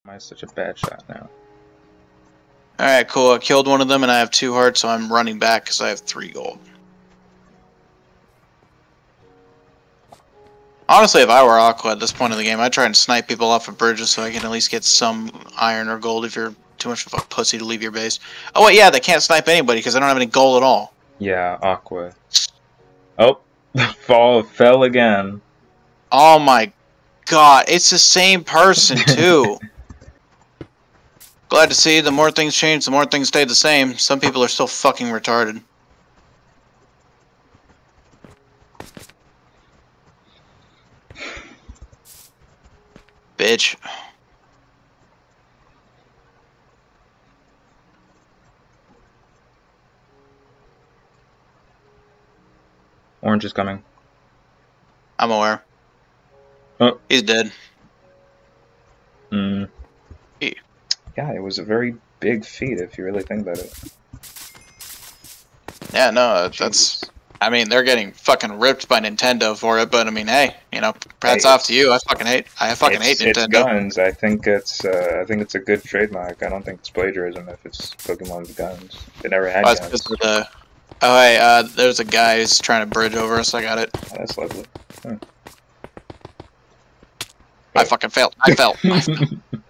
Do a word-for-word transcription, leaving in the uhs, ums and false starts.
Why is such a bad shot now? Alright, cool. I killed one of them and I have two hearts, so I'm running back because I have three gold. Honestly, if I were Aqua at this point in the game, I'd try and snipe people off of bridges so I can at least get some iron or gold if you're too much of a pussy to leave your base. Oh, wait, yeah, they can't snipe anybody because I don't have any gold at all. Yeah, Aqua. Oh, fall fell again. Oh my god, it's the same person, too. Glad to see the more things change, the more things stay the same. Some people are still fucking retarded. Bitch. Orange is coming. I'm aware. Oh. He's dead. Mm. He. Yeah, it was a very big feat if you really think about it. Yeah, no, that's... I mean, they're getting fucking ripped by Nintendo for it, but I mean, hey, you know, hats hey, off to you. I fucking hate, I fucking hate Nintendo. It's guns. I think it's, uh, I think it's a good trademark. I don't think it's plagiarism if it's Pokemon with guns. They never had oh, guns. Of the, oh, hey, uh, there's a guy who's trying to bridge over us. I got it. Oh, that's lovely. Huh. I fucking failed. I fell. I fell.